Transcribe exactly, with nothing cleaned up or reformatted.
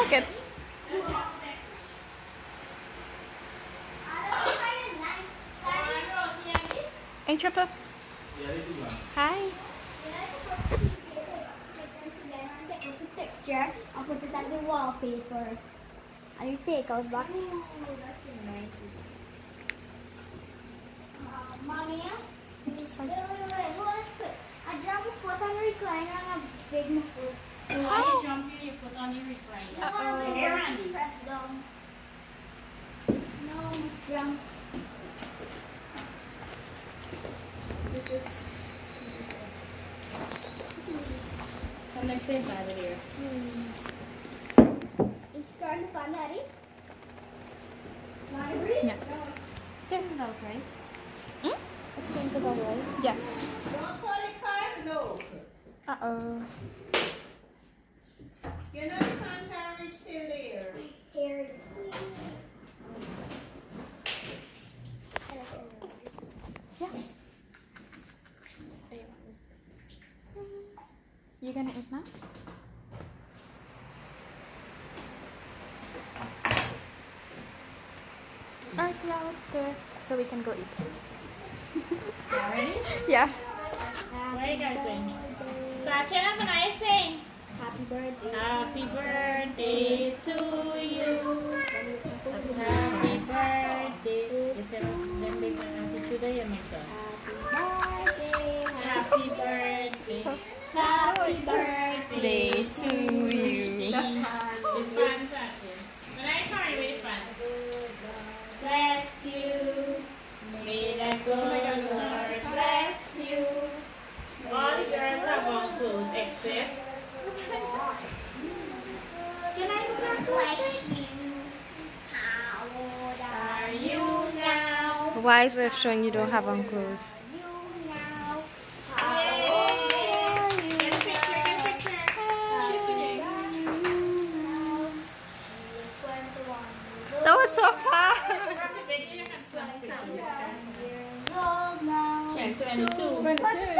look at. Hey, Trippa. Hi. Take a picture. I'll put it as a wallpaper. And you take out back. Ooh, that's nice. Uh, Mommy, wait, wait, wait, hold on quick. I dropped my foot on the recliner and I big my foot. So why you jumping your foot on your recliner? No, I Here, Randy. press down. No, jump. This is. Come and say bye here. Hmm. It's starting to fun, Daddy. Want to breathe? Yeah. Same about, right? Hmm? It's same about, right? Yes. Don't call it car, no. Uh oh. You know the fan carriage still there. Hair. Yeah. You gonna eat now? Alright, yeah, let's do it. So we can go eat. Ready? Yeah. What are you guys saying? Sacha, have a nice sing. Happy birthday. Happy birthday to you. Happy birthday. You tell them big happy today, you make Happy birthday. Happy birthday Day to you. The fun, Sacha. When I party with the fun. Bless you. May the good Lord Bless you. all the girls have on clothes except. Can I look at Bless you. How old are you now? Why is it showing you don't have on clothes? You now. Yay! Get a picture, get a picture. She's winning. That was so far. From the video, you can snap a picture. Old now. She's twenty-two. twenty-two.